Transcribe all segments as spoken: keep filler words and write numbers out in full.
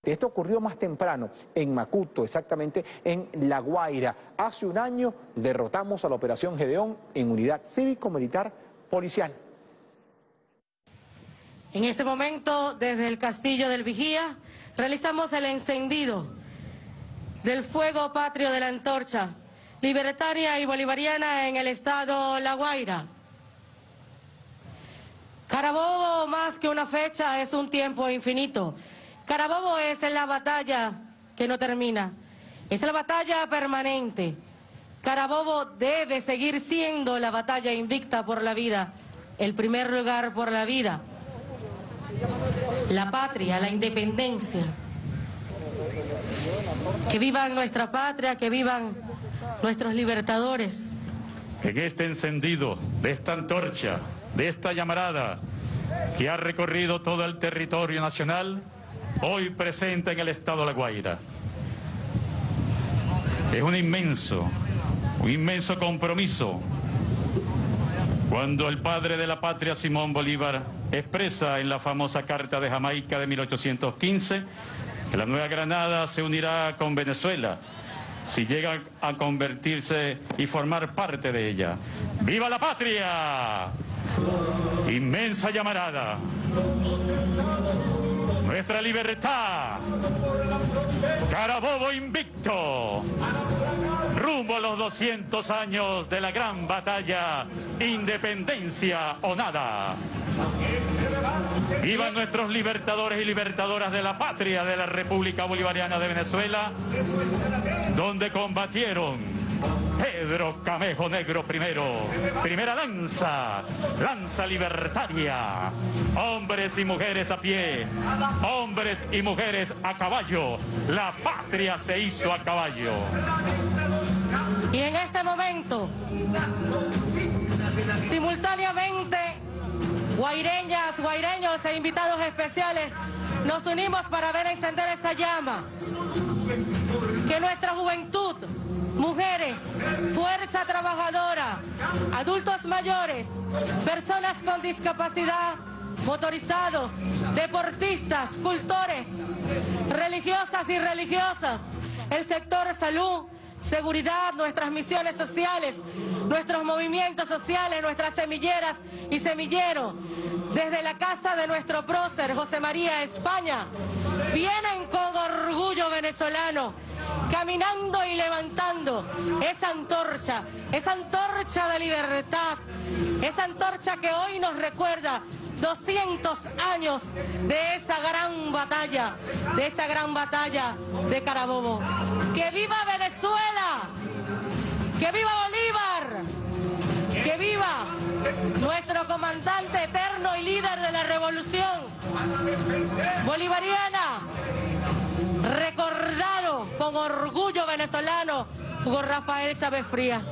Esto ocurrió más temprano, en Macuto, exactamente en La Guaira. Hace un año derrotamos a la Operación Gedeón en unidad cívico-militar policial. En este momento, desde el Castillo del Vigía, realizamos el encendido del fuego patrio de la antorcha libertaria y bolivariana en el estado La Guaira. Carabobo, más que una fecha, es un tiempo infinito. Carabobo es la batalla que no termina, es la batalla permanente. Carabobo debe seguir siendo la batalla invicta por la vida, el primer lugar por la vida, la patria, la independencia. Que vivan nuestra patria, que vivan nuestros libertadores. En este encendido de esta antorcha, de esta llamarada que ha recorrido todo el territorio nacional, hoy presente en el estado de La Guaira. Es un inmenso, un inmenso compromiso cuando el padre de la patria, Simón Bolívar, expresa en la famosa Carta de Jamaica de mil ochocientos quince que la Nueva Granada se unirá con Venezuela si llega a convertirse y formar parte de ella. ¡Viva la patria! Inmensa llamarada. Nuestra libertad. Carabobo invicto. Rumbo a los doscientos años de la gran batalla. Independencia o nada. Vivan nuestros libertadores y libertadoras de la patria de la República Bolivariana de Venezuela, donde combatieron Pedro Camejo Negro primero, primera lanza, lanza libertaria, hombres y mujeres a pie, hombres y mujeres a caballo, la patria se hizo a caballo. Y en este momento, simultáneamente, guaireñas, guaireños e invitados especiales, nos unimos para ver encender esa llama. Que nuestra juventud, mujeres, fuerza trabajadora, adultos mayores, personas con discapacidad, motorizados, deportistas, cultores, religiosas y religiosas, el sector salud, seguridad, nuestras misiones sociales, nuestros movimientos sociales, nuestras semilleras y semilleros, desde la casa de nuestro prócer José María España, vienen con orgullo venezolano, caminando y levantando esa antorcha, esa antorcha de libertad, esa antorcha que hoy nos recuerda doscientos años de esa gran batalla, de esa gran batalla de Carabobo. ¡Que viva Venezuela! ¡Que viva Bolívar! ¡Que viva nuestro comandante eterno y líder de la revolución bolivariana! Recordado con orgullo venezolano, Hugo Rafael Chávez Frías.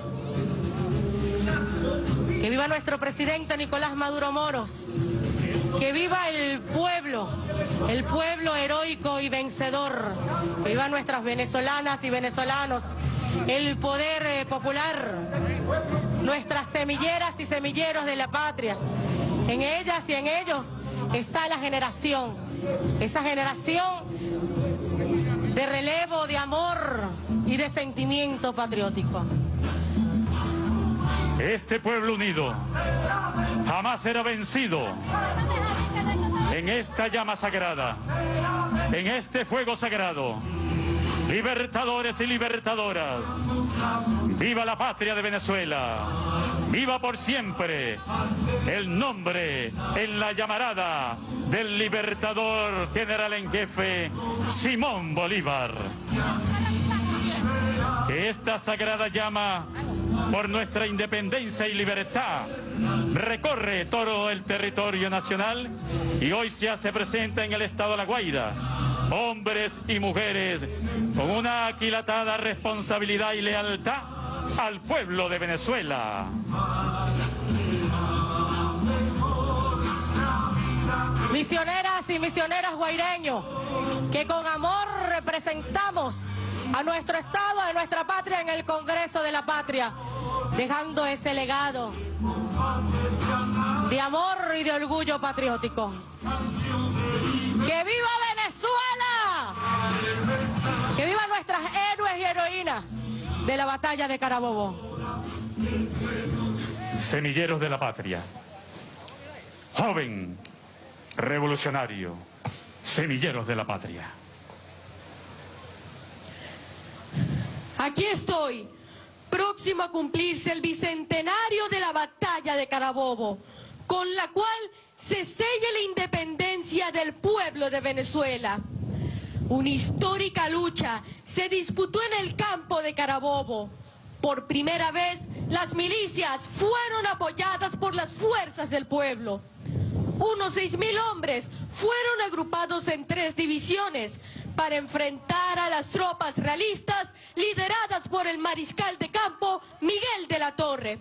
Que viva nuestro presidente Nicolás Maduro Moros. Que viva el pueblo, el pueblo heroico y vencedor. Que viva nuestras venezolanas y venezolanos, el poder eh, popular, nuestras semilleras y semilleros de la patria. En ellas y en ellos está la generación, esa generación de relevo, de amor y de sentimiento patriótico. Este pueblo unido jamás será vencido en esta llama sagrada, en este fuego sagrado. Libertadores y libertadoras, viva la patria de Venezuela, viva por siempre el nombre en la llamarada del libertador general en jefe Simón Bolívar. Que esta sagrada llama por nuestra independencia y libertad recorre todo el territorio nacional y hoy se hace presente en el estado de La Guaira. Hombres y mujeres con una aquilatada responsabilidad y lealtad al pueblo de Venezuela. Misioneras y misioneros guaireños, que con amor representamos a nuestro Estado, a nuestra patria en el Congreso de la Patria, dejando ese legado de amor y de orgullo patriótico. ¡Que viva Venezuela! de la batalla de Carabobo. Semilleros de la patria, joven revolucionario, semilleros de la patria. Aquí estoy, próximo a cumplirse el bicentenario de la batalla de Carabobo, con la cual se sella la independencia del pueblo de Venezuela. Una histórica lucha se disputó en el campo de Carabobo. Por primera vez, las milicias fueron apoyadas por las fuerzas del pueblo. Unos seis mil hombres fueron agrupados en tres divisiones para enfrentar a las tropas realistas lideradas por el mariscal de campo Miguel de la Torre.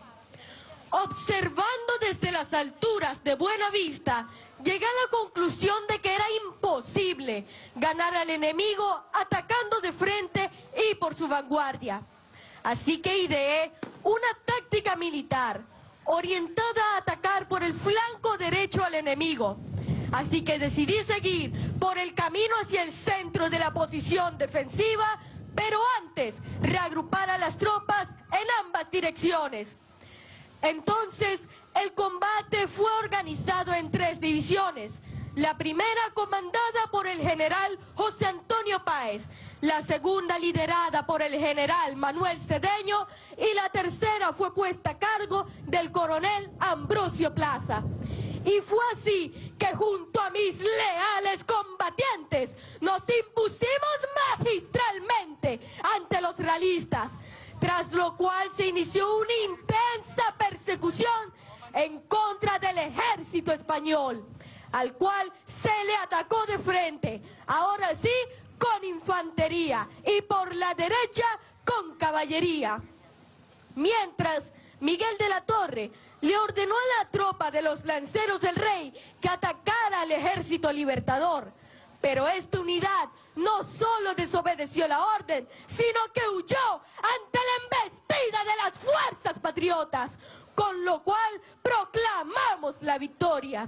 Observando desde las alturas de Buenavista, llegué a la conclusión de que era imposible ganar al enemigo atacando de frente y por su vanguardia. Así que ideé una táctica militar orientada a atacar por el flanco derecho al enemigo. Así que decidí seguir por el camino hacia el centro de la posición defensiva, pero antes reagrupar a las tropas en ambas direcciones. Entonces, el combate fue organizado en tres divisiones. La primera comandada por el general José Antonio Páez, la segunda liderada por el general Manuel Cedeño y la tercera fue puesta a cargo del coronel Ambrosio Plaza. Y fue así que junto a mis leales combatientes nos impusimos magistralmente ante los realistas, tras lo cual se inició una intensa persecución en contra del ejército español, al cual se le atacó de frente, ahora sí con infantería y por la derecha con caballería. Mientras Miguel de la Torre le ordenó a la tropa de los lanceros del rey que atacara al ejército libertador, pero esta unidad no solo desobedeció la orden, sino que huyó ante la embestida de las fuerzas patriotas, con lo cual proclamamos la victoria.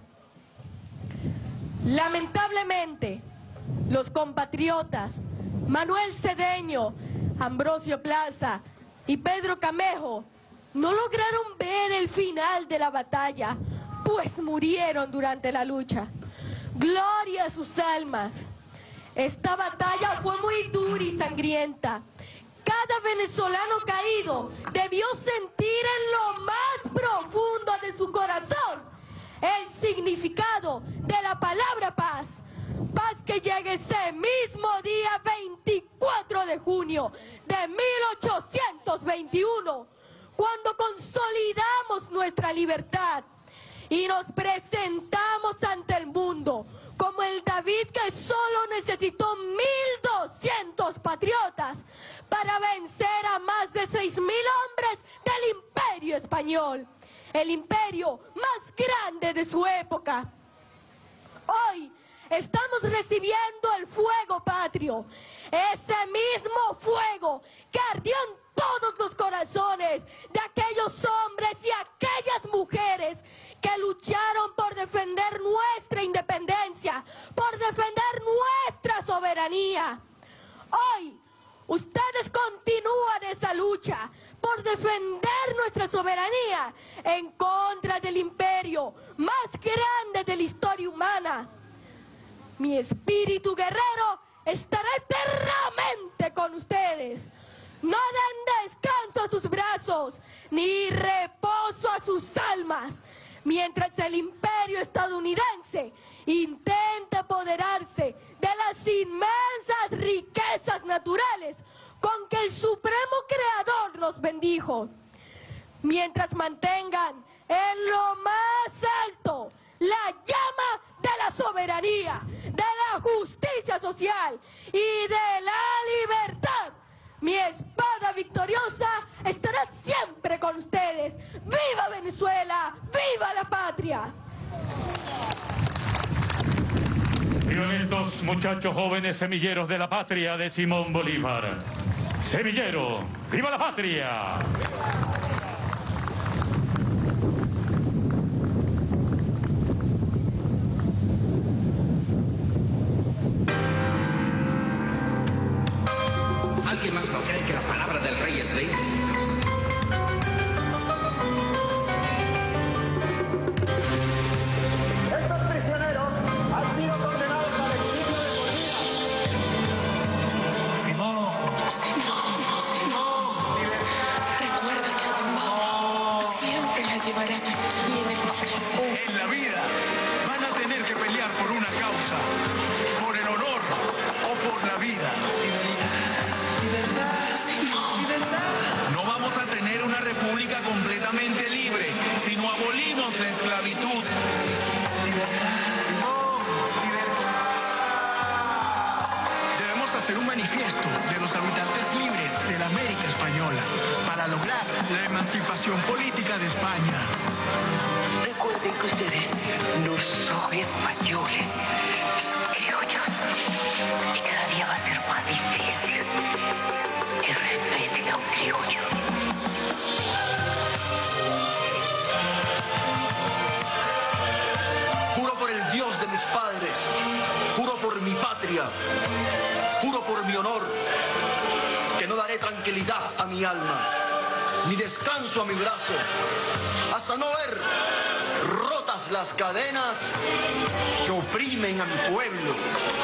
Lamentablemente, los compatriotas Manuel Cedeño, Ambrosio Plaza y Pedro Camejo no lograron ver el final de la batalla, pues murieron durante la lucha. Gloria a sus almas. Esta batalla fue muy dura y sangrienta. Cada venezolano caído debió sentir en lo más profundo de su corazón el significado de la palabra paz. Paz que llega ese mismo día veinticuatro de junio de mil ochocientos veintiuno, cuando consolidamos nuestra libertad y nos presentamos ante el mundo como el David que solo necesitó mil doscientos patriotas para vencer a más de seis mil hombres del imperio español, el imperio más grande de su época. Hoy estamos recibiendo el fuego patrio, ese mismo fuego que ardió en todos los corazones de aquellos hombres y aquellas mujeres que lucharon por defender nuestra independencia, por defender nuestra soberanía. Hoy, ustedes continúan esa lucha por defender nuestra soberanía en contra del imperio más grande de la historia humana. Mi espíritu guerrero estará eternamente con ustedes. No den descanso a sus brazos, ni reposo a sus almas, mientras el imperio estadounidense intenta apoderarse de las inmensas riquezas naturales con que el Supremo Creador nos bendijo. Mientras mantengan en lo más alto la llama de la soberanía, de la justicia social y de la libertad, mi espada victoriosa estará siempre con ustedes. ¡Viva Venezuela! ¡Viva la patria! Vivan estos muchachos jóvenes semilleros de la patria de Simón Bolívar. Semillero, ¡viva la patria! ¿Alguien más no cree que la palabra del rey Slade. Estos prisioneros han sido condenados al exilio de por vida. Simón. Simón, Simón. Recuerda que a tu madre siempre la llevarás aquí en el corazón. En la vida van a tener que pelear por una causa, por el honor o por la vida. No vamos a tener una república completamente libre, sino abolimos la esclavitud. Debemos hacer un manifiesto de los habitantes libres de la América Española para lograr la emancipación política de España. Recuerden que ustedes no son españoles, son criollos. Y cada día va a ser más difícil. Y respeten a un criollo. Juro por el Dios de mis padres, juro por mi patria, juro por mi honor, que no daré tranquilidad a mi alma, ni descanso a mi brazo, hasta no ver rotas las cadenas que oprimen a mi pueblo.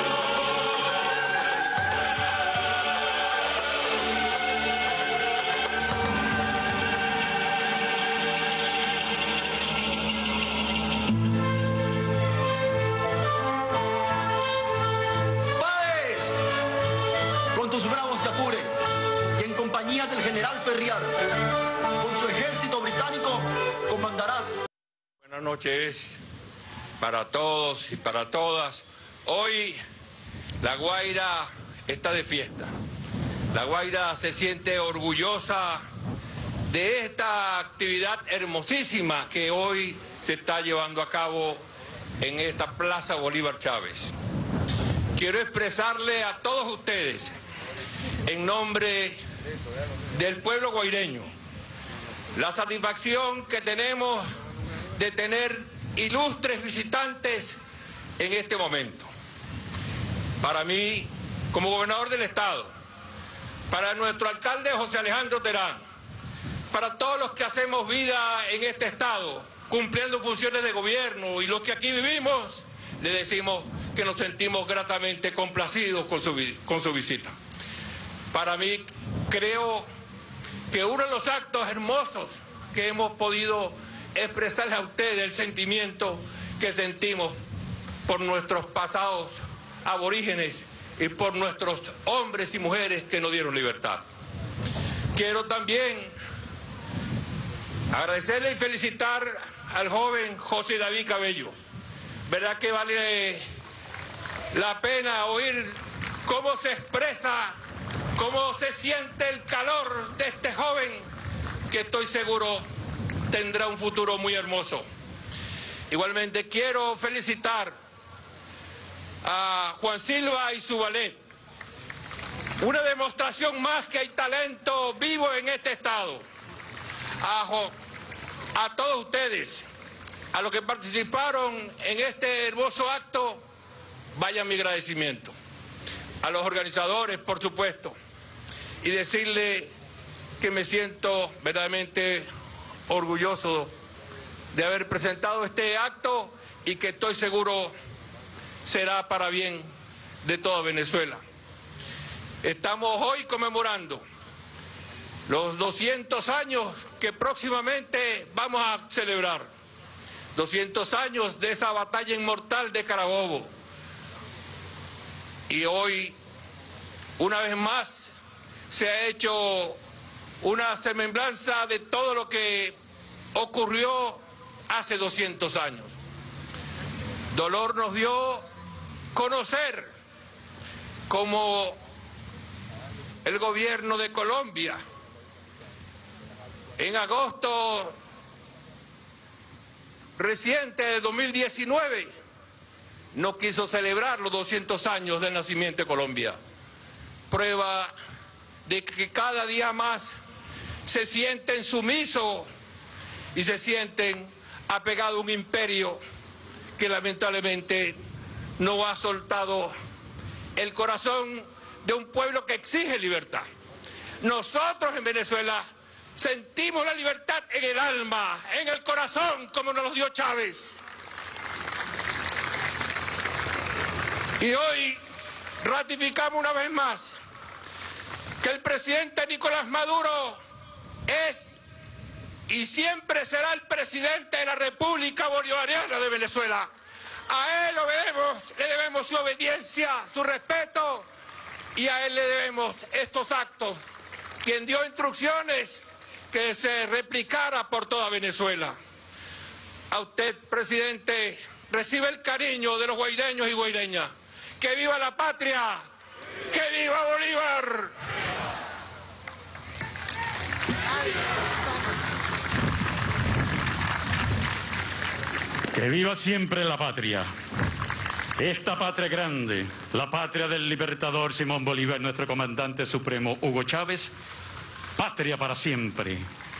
Del general Ferriar, con su ejército británico, comandarás. Buenas noches para todos y para todas. Hoy La Guaira está de fiesta. La Guaira se siente orgullosa de esta actividad hermosísima que hoy se está llevando a cabo en esta Plaza Bolívar Chávez. Quiero expresarle a todos ustedes, en nombre del pueblo guaireño, la satisfacción que tenemos de tener ilustres visitantes en este momento. Para mí, como gobernador del estado, para nuestro alcalde José Alejandro Terán, para todos los que hacemos vida en este estado, cumpliendo funciones de gobierno y los que aquí vivimos, le decimos que nos sentimos gratamente complacidos con su, con su visita. Para mí, creo que uno de los actos hermosos que hemos podido expresarles a ustedes, el sentimiento que sentimos por nuestros pasados aborígenes y por nuestros hombres y mujeres que nos dieron libertad. Quiero también agradecerle y felicitar al joven José David Cabello. Verdad que vale la pena oír cómo se expresa, cómo se siente el calor de este joven, que estoy seguro tendrá un futuro muy hermoso. Igualmente quiero felicitar a Juan Silva y su ballet. Una demostración más que hay talento vivo en este estado. A, a todos ustedes, a los que participaron en este hermoso acto, vaya mi agradecimiento. A los organizadores, por supuesto, y decirle que me siento verdaderamente orgulloso de haber presentado este acto y que estoy seguro será para bien de toda Venezuela. Estamos hoy conmemorando los doscientos años que próximamente vamos a celebrar, doscientos años de esa batalla inmortal de Carabobo. Y hoy, una vez más, se ha hecho una semblanza de todo lo que ocurrió hace doscientos años. Dolor nos dio conocer cómo el gobierno de Colombia en agosto reciente de dos mil diecinueve no quiso celebrar los doscientos años del nacimiento de Colombia. Prueba de que cada día más se sienten sumisos y se sienten apegados a un imperio que lamentablemente no ha soltado el corazón de un pueblo que exige libertad. Nosotros en Venezuela sentimos la libertad en el alma, en el corazón, como nos lo dio Chávez. Y hoy ratificamos una vez más que el presidente Nicolás Maduro es y siempre será el presidente de la República Bolivariana de Venezuela. A él obedecemos, le debemos su obediencia, su respeto, y a él le debemos estos actos. Quien dio instrucciones que se replicara por toda Venezuela. A usted, presidente, recibe el cariño de los guaireños y guaireñas. ¡Que viva la patria! ¡Que viva Bolívar! Que viva siempre la patria. Esta patria grande, la patria del libertador Simón Bolívar, nuestro comandante supremo Hugo Chávez, patria para siempre.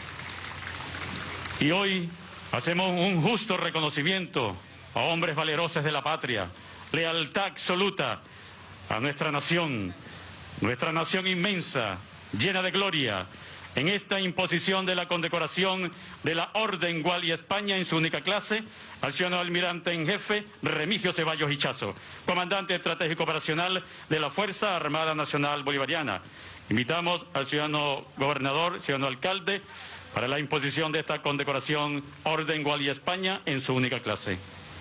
Y hoy hacemos un justo reconocimiento a hombres valerosos de la patria, lealtad absoluta a nuestra nación, nuestra nación inmensa, llena de gloria, en esta imposición de la condecoración de la Orden Gualya España en su única clase, al ciudadano almirante en jefe Remigio Ceballos Hichazo, comandante estratégico operacional de la Fuerza Armada Nacional Bolivariana. Invitamos al ciudadano gobernador, ciudadano alcalde, para la imposición de esta condecoración Orden Gualya España en su única clase.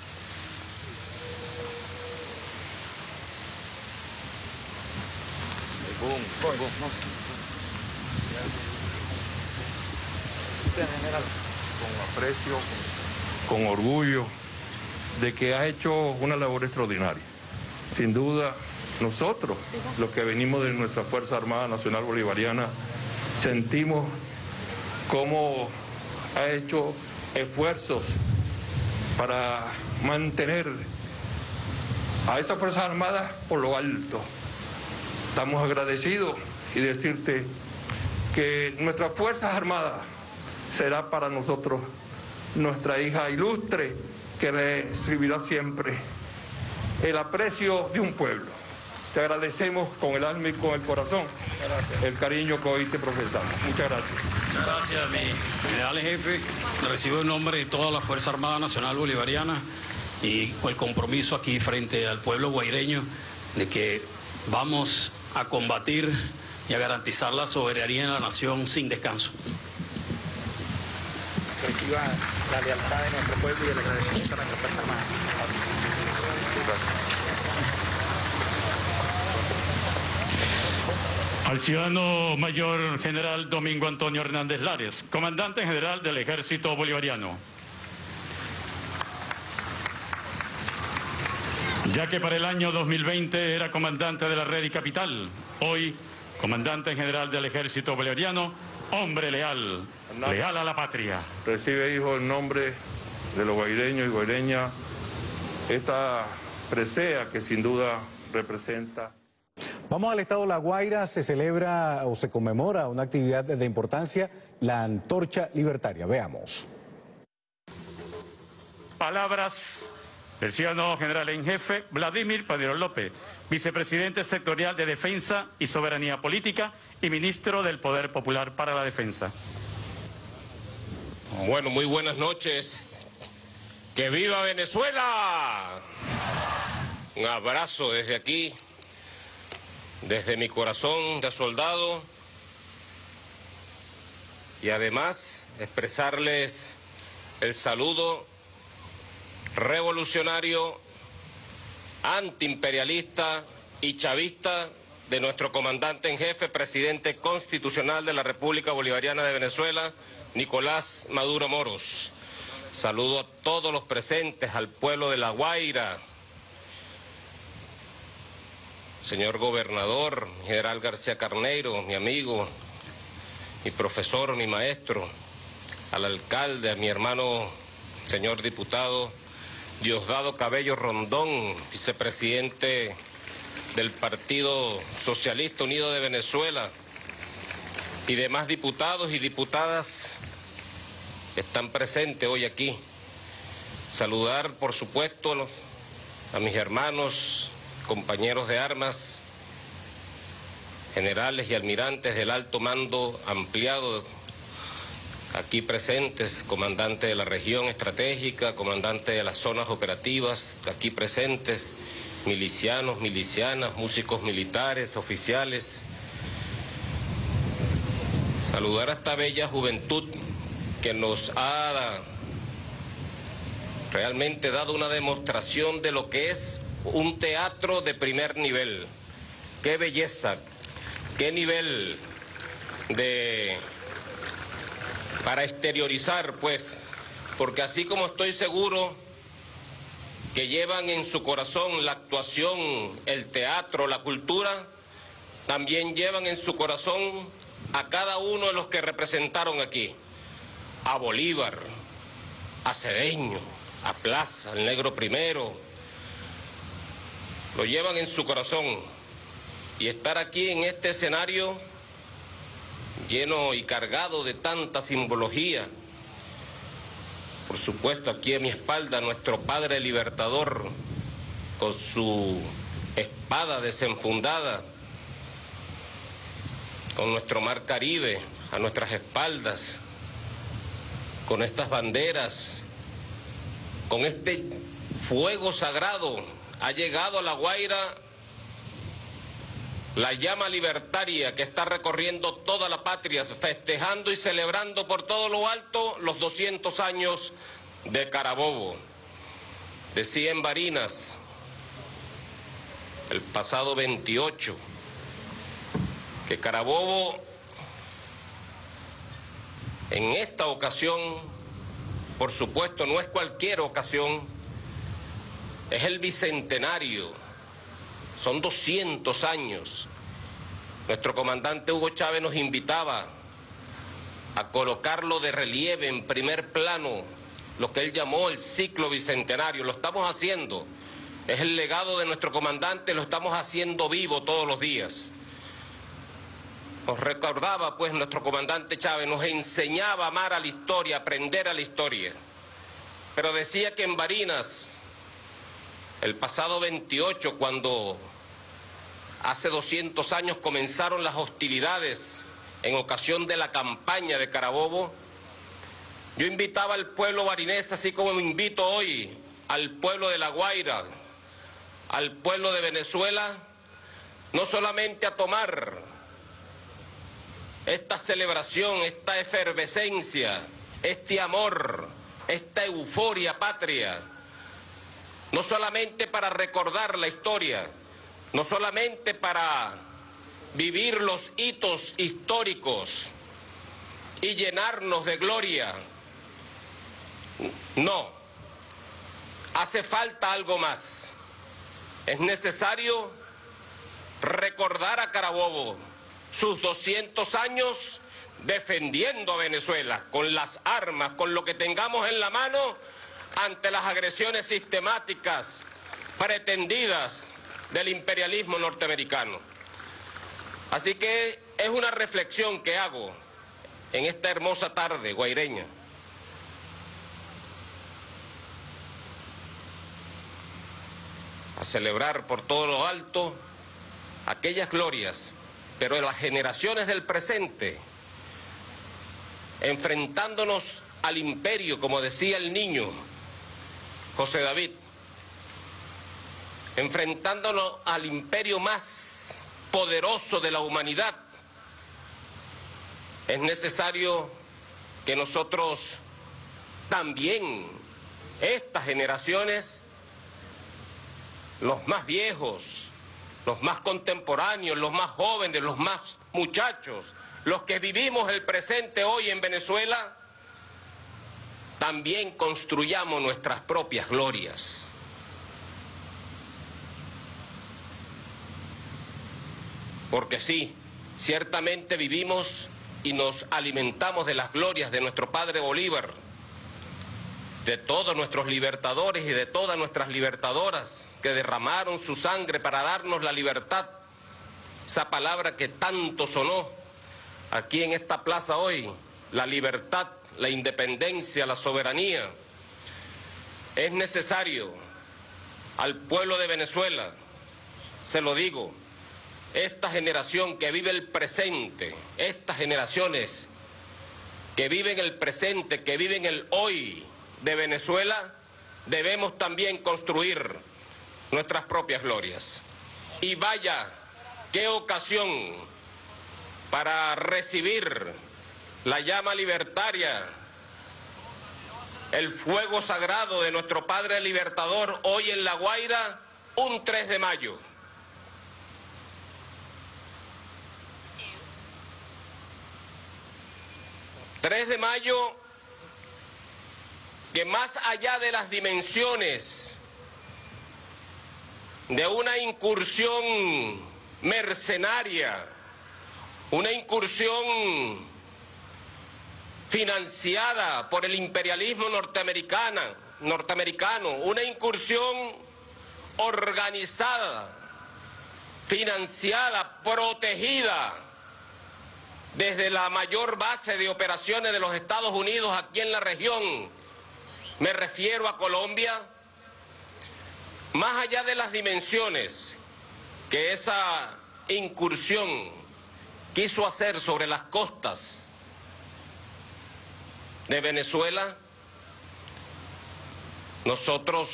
Con aprecio, con orgullo, de que has hecho una labor extraordinaria. Sin duda, nosotros, los que venimos de nuestra Fuerza Armada Nacional Bolivariana, sentimos cómo ha hecho esfuerzos para mantener a esas Fuerzas Armadas por lo alto. Estamos agradecidos y decirte que nuestras Fuerzas Armadas será para nosotros nuestra hija ilustre que recibirá siempre el aprecio de un pueblo. Te agradecemos con el alma y con el corazón gracias. El cariño que hoy te profesamos. Muchas gracias. Gracias, mi general en jefe. Recibo el nombre de toda la Fuerza Armada Nacional Bolivariana y con el compromiso aquí frente al pueblo guaireño de que vamos a combatir y a garantizar la soberanía de la nación sin descanso. Reciba la lealtad de nuestro pueblo y el agradecimiento a nuestra Fuerza Armada. Al ciudadano mayor general Domingo Antonio Hernández Lares, comandante general del Ejército Bolivariano. Ya que para el año dos mil veinte era comandante de la Red y Capital, hoy comandante general del Ejército Bolivariano, hombre leal, leal a la patria. Recibe, hijo, en nombre de los guaireños y guaireñas esta presea que sin duda representa. Vamos al estado de La Guaira, se celebra o se conmemora una actividad de importancia, la Antorcha Libertaria. Veamos. Palabras del ciudadano general en jefe Vladimir Padrón López, vicepresidente sectorial de Defensa y Soberanía Política y ministro del Poder Popular para la Defensa. Bueno, muy buenas noches. ¡Que viva Venezuela! Un abrazo desde aquí, desde mi corazón de soldado, y además expresarles el saludo revolucionario, antiimperialista y chavista de nuestro comandante en jefe, presidente constitucional de la República Bolivariana de Venezuela, Nicolás Maduro Moros. Saludo a todos los presentes, al pueblo de La Guaira, señor gobernador, general García Carneiro, mi amigo, mi profesor, mi maestro, al alcalde, a mi hermano, señor diputado Diosdado Cabello Rondón, vicepresidente del Partido Socialista Unido de Venezuela, y demás diputados y diputadas que están presentes hoy aquí. Saludar, por supuesto, a, los, a mis hermanos, compañeros de armas, generales y almirantes del alto mando ampliado aquí presentes, comandante de la región estratégica, comandante de las zonas operativas aquí presentes, milicianos, milicianas, músicos militares, oficiales. Saludar a esta bella juventud que nos ha realmente dado una demostración de lo que es un teatro de primer nivel. ¡Qué belleza! ¡Qué nivel de... para exteriorizar, pues! Porque así como estoy seguro que llevan en su corazón la actuación, el teatro, la cultura, también llevan en su corazón a cada uno de los que representaron aquí. A Bolívar, a Cedeño, a Plaza, al Negro Primero. Lo llevan en su corazón. Y estar aquí en este escenario lleno y cargado de tanta simbología. Por supuesto, aquí a mi espalda nuestro Padre Libertador con su espada desenfundada, con nuestro mar Caribe a nuestras espaldas, con estas banderas, con este fuego sagrado. Ha llegado a La Guaira la llama libertaria que está recorriendo toda la patria, festejando y celebrando por todo lo alto los doscientos años de Carabobo. Decía en Barinas, el pasado veintiocho, que Carabobo en esta ocasión, por supuesto, no es cualquier ocasión, es el bicentenario, son doscientos años. Nuestro comandante Hugo Chávez nos invitaba a colocarlo de relieve en primer plano, lo que él llamó el ciclo bicentenario. Lo estamos haciendo, es el legado de nuestro comandante, lo estamos haciendo vivo todos los días. Nos recordaba, pues, nuestro comandante Chávez, nos enseñaba a amar a la historia, a aprender a la historia. Pero decía que en Barinas, el pasado veintiocho, cuando hace doscientos años comenzaron las hostilidades en ocasión de la campaña de Carabobo, yo invitaba al pueblo barinés, así como invito hoy al pueblo de La Guaira, al pueblo de Venezuela, no solamente a tomar esta celebración, esta efervescencia, este amor, esta euforia patria, no solamente para recordar la historia, no solamente para vivir los hitos históricos y llenarnos de gloria, no, hace falta algo más. Es necesario recordar a Carabobo sus doscientos años defendiendo a Venezuela con las armas, con lo que tengamos en la mano ante las agresiones sistemáticas pretendidas del imperialismo norteamericano. Así que es una reflexión que hago en esta hermosa tarde guaireña. A celebrar por todo lo alto aquellas glorias, pero en las generaciones del presente, enfrentándonos al imperio, como decía el niño José David, enfrentándonos al imperio más poderoso de la humanidad, es necesario que nosotros también, estas generaciones, los más viejos, los más contemporáneos, los más jóvenes, los más muchachos, los que vivimos el presente hoy en Venezuela, también construyamos nuestras propias glorias. Porque sí, ciertamente vivimos y nos alimentamos de las glorias de nuestro padre Bolívar, de todos nuestros libertadores y de todas nuestras libertadoras que derramaron su sangre para darnos la libertad, esa palabra que tanto sonó aquí en esta plaza hoy, la libertad, la independencia, la soberanía. Es necesario al pueblo de Venezuela, se lo digo, esta generación que vive el presente, estas generaciones que viven el presente, que viven el hoy de Venezuela, debemos también construir nuestras propias glorias. Y vaya, qué ocasión para recibir la llama libertaria, el fuego sagrado de nuestro Padre Libertador hoy en La Guaira, un tres de mayo. tres de mayo que más allá de las dimensiones de una incursión mercenaria, una incursión financiada por el imperialismo norteamericano, norteamericano, una incursión organizada, financiada, protegida desde la mayor base de operaciones de los Estados Unidos aquí en la región, me refiero a Colombia, más allá de las dimensiones que esa incursión quiso hacer sobre las costas de Venezuela, nosotros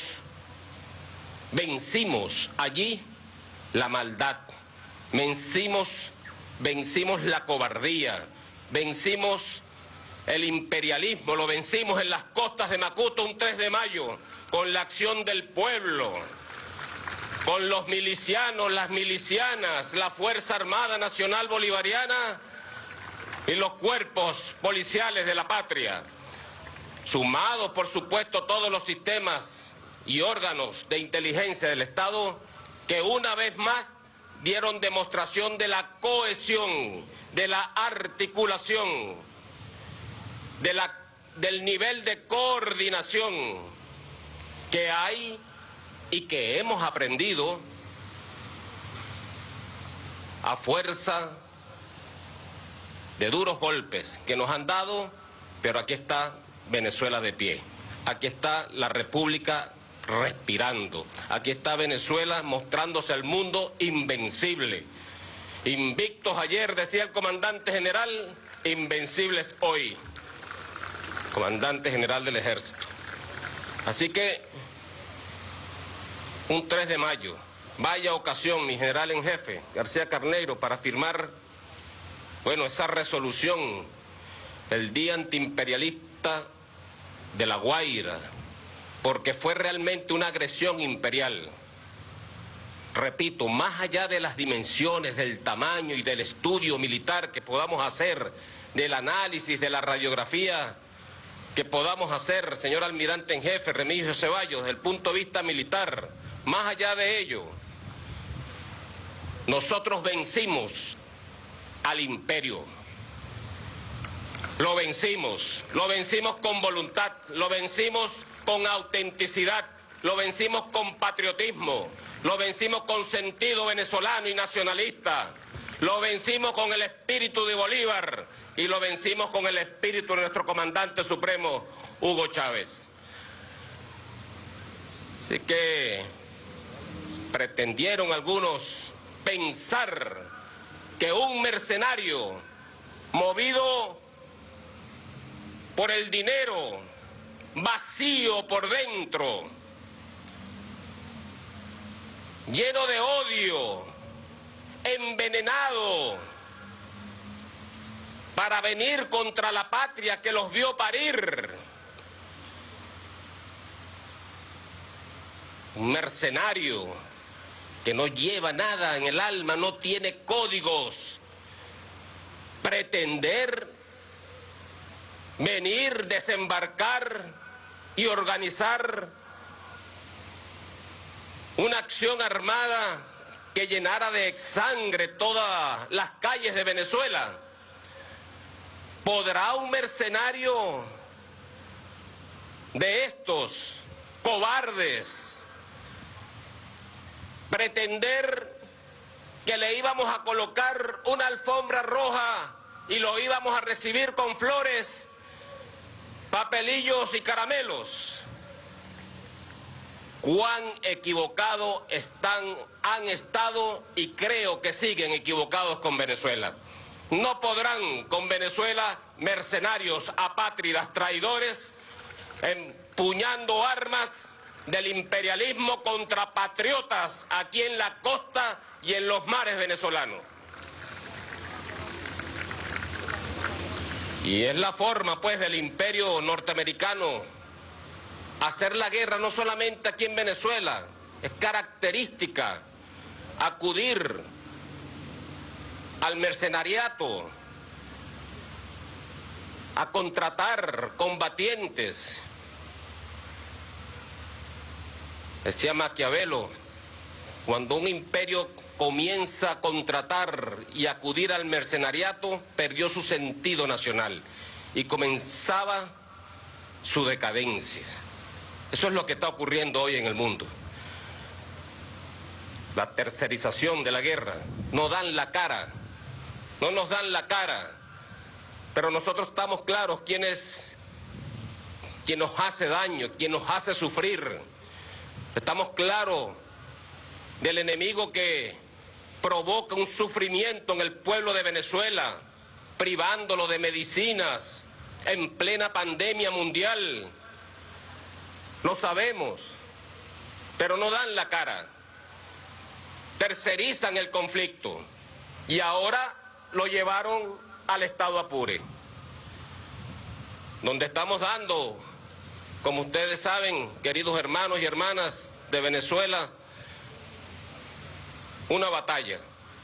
vencimos allí la maldad, vencimos, vencimos la cobardía, vencimos el imperialismo, lo vencimos en las costas de Macuto un tres de mayo, con la acción del pueblo, con los milicianos, las milicianas, la Fuerza Armada Nacional Bolivariana y los cuerpos policiales de la patria, sumados por supuesto todos los sistemas y órganos de inteligencia del Estado, que una vez más dieron demostración de la cohesión, de la articulación, de la, del nivel de coordinación que hay y que hemos aprendido a fuerza de duros golpes que nos han dado, pero aquí está Venezuela de pie, aquí está la República respirando, aquí está Venezuela mostrándose al mundo invencible, invictos ayer, decía el comandante general, invencibles hoy, comandante general del Ejército. Así que un tres de mayo, vaya ocasión, mi general en jefe, García Carneiro, para firmar, bueno, esa resolución, el Día Antiimperialista de La Guaira, porque fue realmente una agresión imperial. Repito, más allá de las dimensiones, del tamaño y del estudio militar que podamos hacer, del análisis, de la radiografía que podamos hacer, señor almirante en jefe, Remigio Ceballos, desde el punto de vista militar, más allá de ello, nosotros vencimos al imperio. Lo vencimos, lo vencimos con voluntad, lo vencimos con autenticidad, lo vencimos con patriotismo, lo vencimos con sentido venezolano y nacionalista, lo vencimos con el espíritu de Bolívar y lo vencimos con el espíritu de nuestro comandante supremo, Hugo Chávez. Así que pretendieron algunos pensar que un mercenario movido por el dinero, vacío por dentro, lleno de odio, envenenado, para venir contra la patria que los vio parir. Un mercenario que no lleva nada en el alma, no tiene códigos. Pretender venir, desembarcar y organizar una acción armada que llenara de sangre todas las calles de Venezuela. ¿Podrá un mercenario de estos cobardes pretender que le íbamos a colocar una alfombra roja y lo íbamos a recibir con flores, papelillos y caramelos? cuán equivocados están, han estado y creo que siguen equivocados con Venezuela. No podrán con Venezuela mercenarios, apátridas, traidores, empuñando armas del imperialismo contra patriotas aquí en la costa y en los mares venezolanos. Y es la forma, pues, del imperio norteamericano hacer la guerra no solamente aquí en Venezuela, es característica acudir al mercenariato, a contratar combatientes. Decía Maquiavelo, cuando un imperio comienza a contratar y acudir al mercenariato, perdió su sentido nacional y comenzaba su decadencia. Eso es lo que está ocurriendo hoy en el mundo. La tercerización de la guerra. No dan la cara, no nos dan la cara, pero nosotros estamos claros quién es, quién nos hace daño, quién nos hace sufrir. Estamos claros del enemigo que provoca un sufrimiento en el pueblo de Venezuela, privándolo de medicinas en plena pandemia mundial. Lo sabemos, pero no dan la cara. Tercerizan el conflicto y ahora lo llevaron al estado Apure, donde estamos dando, como ustedes saben, queridos hermanos y hermanas de Venezuela, una batalla.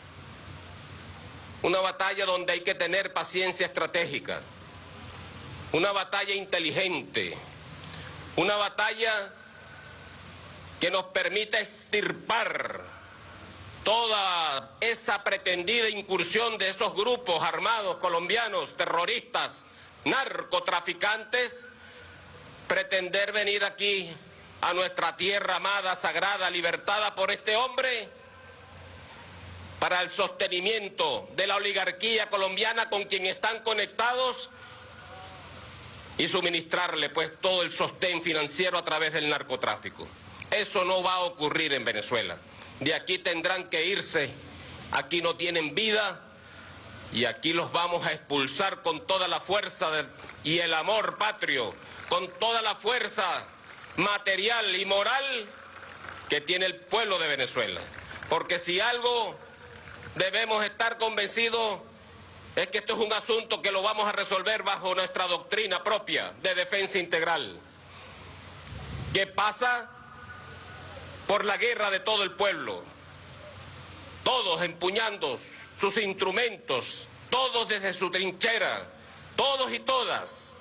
Una batalla donde hay que tener paciencia estratégica, una batalla inteligente, una batalla que nos permita extirpar toda esa pretendida incursión de esos grupos armados colombianos, terroristas, narcotraficantes, pretender venir aquí a nuestra tierra amada, sagrada, libertada por este hombre, para el sostenimiento de la oligarquía colombiana con quien están conectados y suministrarle pues todo el sostén financiero a través del narcotráfico. Eso no va a ocurrir en Venezuela. De aquí tendrán que irse, aquí no tienen vida y aquí los vamos a expulsar con toda la fuerza de, y el amor patrio, con toda la fuerza material y moral que tiene el pueblo de Venezuela. Porque si algo debemos estar convencidos es que esto es un asunto que lo vamos a resolver bajo nuestra doctrina propia de defensa integral, que pasa por la guerra de todo el pueblo, todos empuñando sus instrumentos, todos desde su trinchera, todos y todas,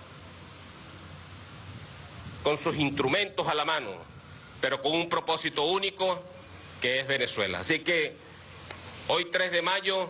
con sus instrumentos a la mano, pero con un propósito único que es Venezuela. Así que hoy tres de mayo,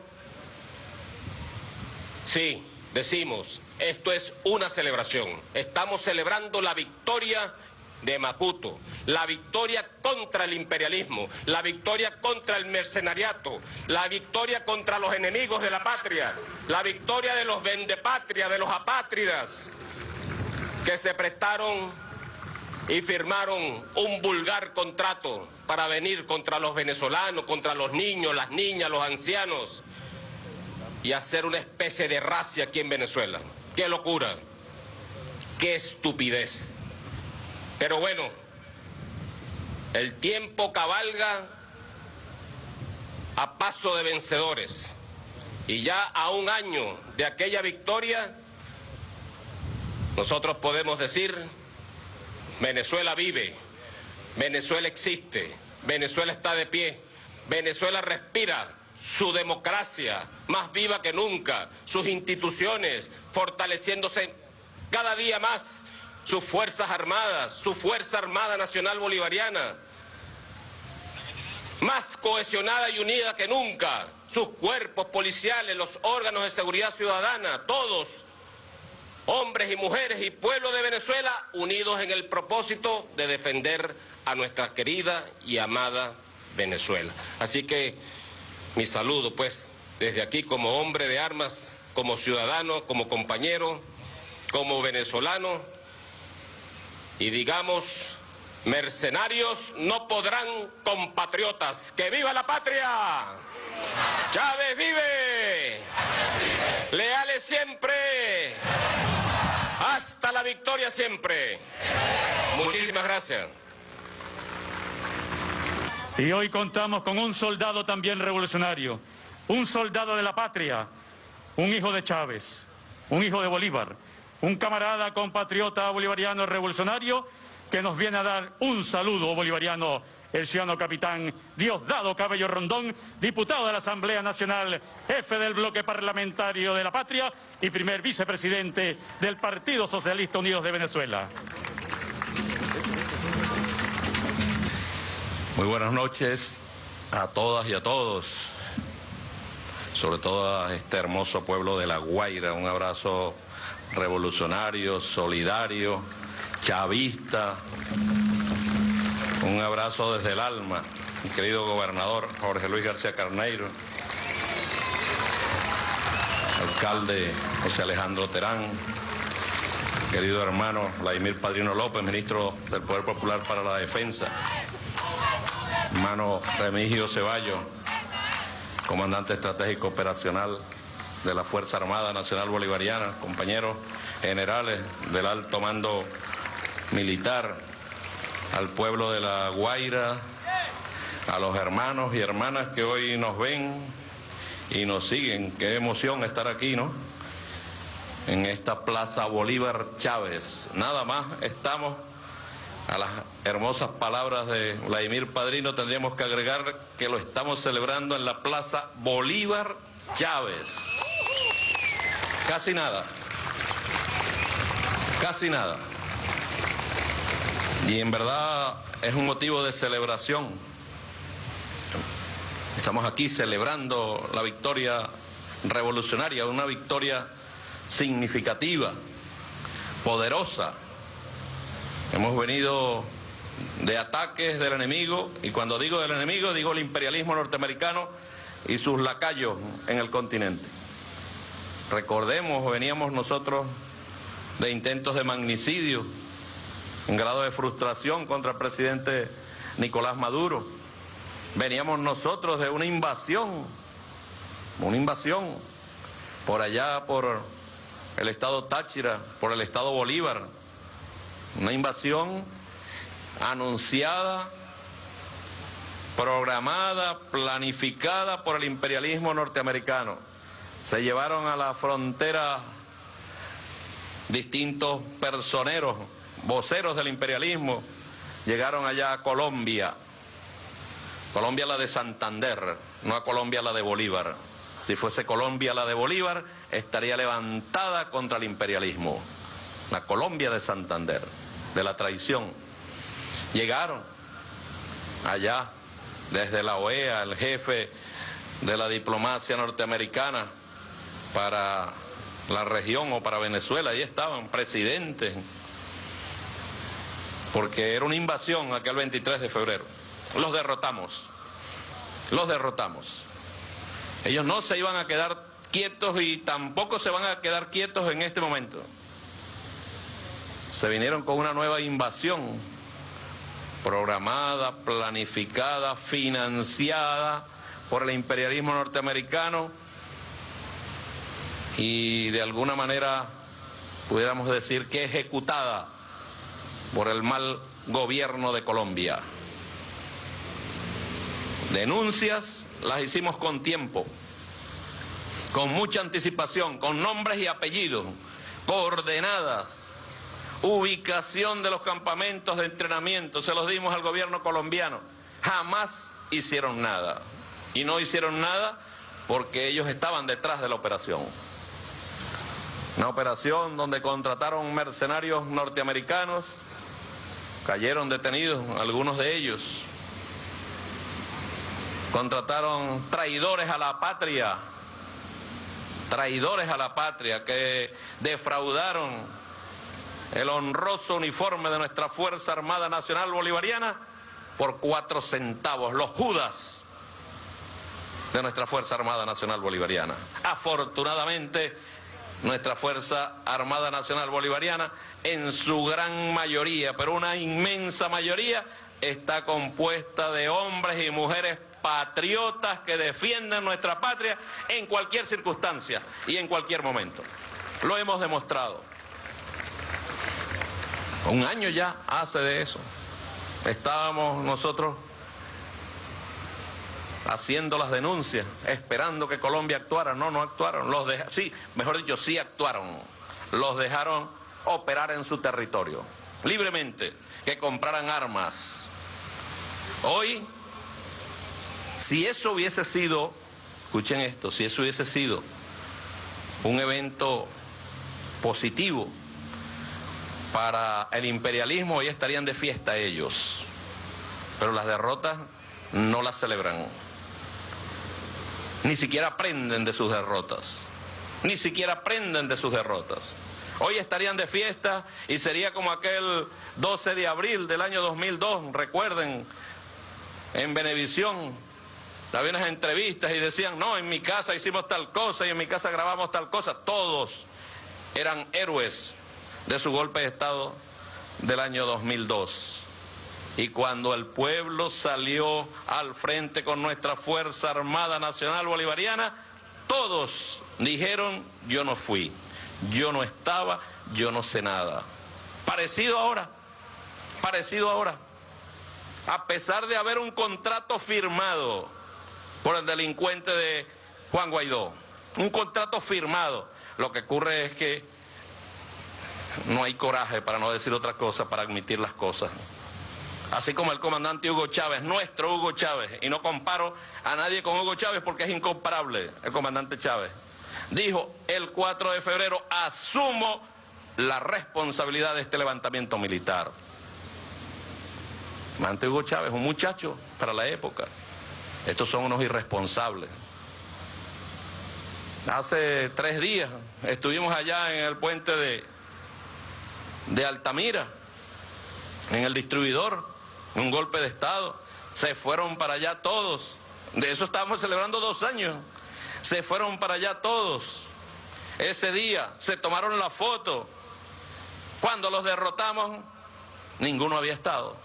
sí, decimos, esto es una celebración. Estamos celebrando la victoria de Maputo, la victoria contra el imperialismo, la victoria contra el mercenariato, la victoria contra los enemigos de la patria, la victoria de los vendepatria, de los apátridas, que se prestaron y firmaron un vulgar contrato para venir contra los venezolanos, contra los niños, las niñas, los ancianos, y hacer una especie de racia aquí en Venezuela. ¡Qué locura! ¡Qué estupidez! Pero bueno, el tiempo cabalga a paso de vencedores, y ya a un año de aquella victoria, nosotros podemos decir: Venezuela vive, Venezuela existe, Venezuela está de pie, Venezuela respira su democracia más viva que nunca, sus instituciones fortaleciéndose cada día más, sus fuerzas armadas, su Fuerza Armada Nacional Bolivariana, más cohesionada y unida que nunca, sus cuerpos policiales, los órganos de seguridad ciudadana, todos, hombres y mujeres y pueblo de Venezuela, unidos en el propósito de defender a nuestra querida y amada Venezuela. Así que mi saludo, pues, desde aquí como hombre de armas, como ciudadano, como compañero, como venezolano, y digamos Mercenarios no podrán con patriotas. ¡Que viva la patria! ¡Chávez vive! ¡Leales siempre! ¡Hasta la victoria siempre! Muchísimas gracias. Y hoy contamos con un soldado también revolucionario, un soldado de la patria, un hijo de Chávez, un hijo de Bolívar, un camarada compatriota bolivariano revolucionario que nos viene a dar un saludo bolivariano, el ciudadano capitán Diosdado Cabello Rondón, diputado de la Asamblea Nacional, jefe del bloque parlamentario de la patria y primer vicepresidente del Partido Socialista Unidos de Venezuela. Muy buenas noches a todas y a todos, sobre todo a este hermoso pueblo de La Guaira. Un abrazo revolucionario, solidario, chavista, un abrazo desde el alma, mi querido gobernador Jorge Luis García Carneiro, alcalde José Alejandro Terán, querido hermano Vladimir Padrino López, ministro del Poder Popular para la Defensa, hermano Remigio Ceballos, comandante estratégico operacional de la Fuerza Armada Nacional Bolivariana, compañeros generales del alto mando militar, al pueblo de La Guaira, a los hermanos y hermanas que hoy nos ven y nos siguen. Qué emoción estar aquí, ¿no? En esta Plaza Bolívar Chávez. Nada más estamos. A las hermosas palabras de Vladimir Padrino tendríamos que agregar que lo estamos celebrando en la Plaza Bolívar Chávez. Casi nada. Casi nada. Y en verdad es un motivo de celebración. Estamos aquí celebrando la victoria revolucionaria, una victoria significativa, poderosa. Hemos venido de ataques del enemigo, y cuando digo del enemigo digo el imperialismo norteamericano y sus lacayos en el continente. Recordemos, veníamos nosotros de intentos de magnicidio en grado de frustración contra el presidente Nicolás Maduro. Veníamos nosotros de una invasión, una invasión por allá, por el estado Táchira, por el estado Bolívar. Una invasión anunciada, programada, planificada por el imperialismo norteamericano. Se llevaron a la frontera distintos personeros, voceros del imperialismo, llegaron allá a Colombia. Colombia la de Santander, no a Colombia la de Bolívar. Si fuese Colombia la de Bolívar, estaría levantada contra el imperialismo. La Colombia de Santander, de la traición. Llegaron allá desde la O E A, el jefe de la diplomacia norteamericana para la región o para Venezuela, ahí estaban presidentes, porque era una invasión aquel veintitrés de febrero. Los derrotamos, los derrotamos. Ellos no se iban a quedar quietos y tampoco se van a quedar quietos en este momento. Se vinieron con una nueva invasión, programada, planificada, financiada por el imperialismo norteamericano y de alguna manera pudiéramos decir que ejecutada por el mal gobierno de Colombia. Denuncias las hicimos con tiempo, con mucha anticipación, con nombres y apellidos, coordenadas, ubicación de los campamentos de entrenamiento, se los dimos al gobierno colombiano. Jamás hicieron nada. Y no hicieron nada porque ellos estaban detrás de la operación. Una operación donde contrataron mercenarios norteamericanos, cayeron detenidos algunos de ellos. Contrataron traidores a la patria, traidores a la patria que defraudaron el honroso uniforme de nuestra Fuerza Armada Nacional Bolivariana por cuatro centavos, los Judas de nuestra Fuerza Armada Nacional Bolivariana. Afortunadamente, nuestra Fuerza Armada Nacional Bolivariana, en su gran mayoría, pero una inmensa mayoría, está compuesta de hombres y mujeres patriotas que defienden nuestra patria en cualquier circunstancia y en cualquier momento. Lo hemos demostrado. Un año ya hace de eso. Estábamos nosotros haciendo las denuncias, esperando que Colombia actuara. No, no actuaron. Los deja... Sí, mejor dicho, sí actuaron. Los dejaron operar en su territorio, libremente, que compraran armas. Hoy, si eso hubiese sido, escuchen esto, si eso hubiese sido un evento positivo para el imperialismo, hoy estarían de fiesta ellos. Pero las derrotas no las celebran. Ni siquiera aprenden de sus derrotas. Ni siquiera aprenden de sus derrotas. Hoy estarían de fiesta y sería como aquel doce de abril del año dos mil dos, recuerden, en Venevisión, había unas entrevistas y decían, no, en mi casa hicimos tal cosa y en mi casa grabamos tal cosa. Todos eran héroes de su golpe de Estado del año dos mil dos. Y cuando el pueblo salió al frente con nuestra Fuerza Armada Nacional Bolivariana, todos dijeron, yo no fui, yo no estaba, yo no sé nada. Parecido ahora, parecido ahora. A pesar de haber un contrato firmado por el delincuente de Juan Guaidó, un contrato firmado, lo que ocurre es que no hay coraje, para no decir otra cosa, para admitir las cosas. Así como el comandante Hugo Chávez, nuestro Hugo Chávez, y no comparo a nadie con Hugo Chávez porque es incomparable el comandante Chávez, dijo el cuatro de febrero, asumo la responsabilidad de este levantamiento militar. El comandante Hugo Chávez, un muchacho para la época. Estos son unos irresponsables. Hace tres días estuvimos allá en el puente de, de Altamira, en el distribuidor, un golpe de Estado. Se fueron para allá todos. De eso estábamos celebrando dos años. Se fueron para allá todos. Ese día se tomaron la foto. Cuando los derrotamos, ninguno había estado.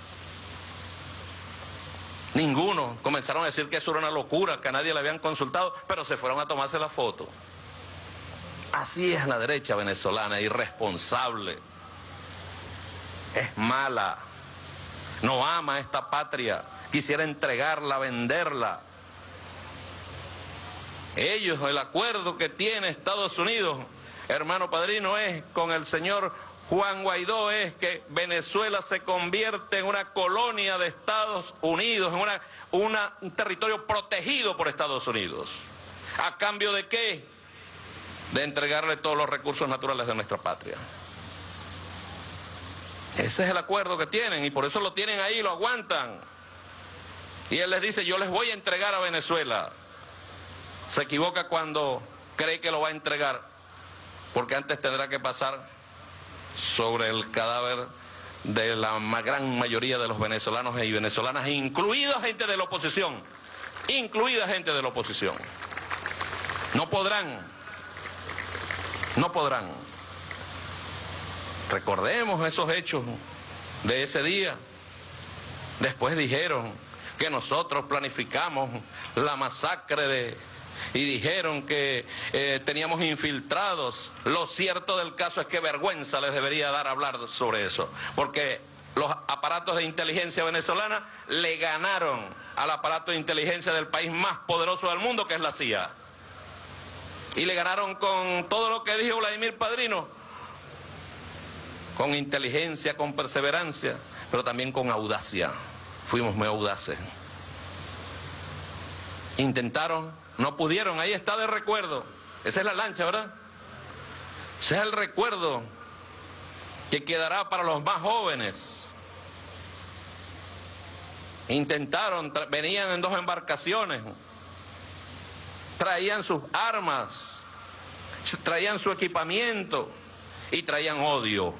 Ninguno. Comenzaron a decir que eso era una locura, que a nadie le habían consultado, pero se fueron a tomarse la foto. Así es la derecha venezolana, irresponsable. Es mala. No ama esta patria. Quisiera entregarla, venderla. Ellos, el acuerdo que tiene Estados Unidos, hermano padrino, es con el señor Juan Guaidó, es que Venezuela se convierte en una colonia de Estados Unidos, en una, una, un territorio protegido por Estados Unidos. ¿A cambio de qué? De entregarle todos los recursos naturales de nuestra patria. Ese es el acuerdo que tienen y por eso lo tienen ahí y lo aguantan. Y él les dice, yo les voy a entregar a Venezuela. Se equivoca cuando cree que lo va a entregar, porque antes tendrá que pasar sobre el cadáver de la gran mayoría de los venezolanos y venezolanas, incluida gente de la oposición, incluida gente de la oposición. No podrán, no podrán. Recordemos esos hechos de ese día. Después dijeron que nosotros planificamos la masacre de... y dijeron que eh, teníamos infiltrados. Lo cierto del caso es que vergüenza les debería dar hablar sobre eso, porque los aparatos de inteligencia venezolana le ganaron al aparato de inteligencia del país más poderoso del mundo, que es la C I A. Y le ganaron con todo lo que dijo Vladimir Padrino, con inteligencia, con perseverancia, pero también con audacia. Fuimos muy audaces. Intentaron, no pudieron, ahí está de recuerdo. Esa es la lancha, ¿verdad? Ese es el recuerdo que quedará para los más jóvenes. Intentaron, venían en dos embarcaciones, traían sus armas, traían su equipamiento y traían odio.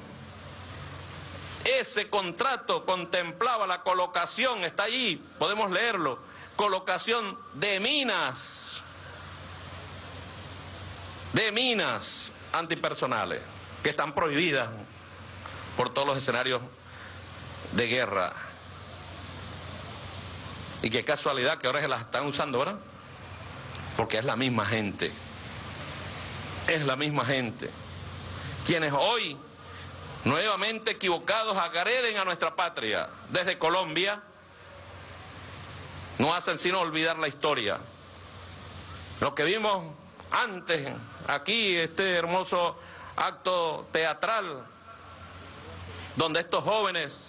Ese contrato contemplaba la colocación, está allí, podemos leerlo, colocación de minas de minas antipersonales que están prohibidas por todos los escenarios de guerra. Y qué casualidad que ahora se las están usando ahora, porque es la misma gente, es la misma gente, quienes hoy, nuevamente equivocados, agreden a nuestra patria desde Colombia, no hacen sino olvidar la historia. Lo que vimos antes, aquí, este hermoso acto teatral, donde estos jóvenes,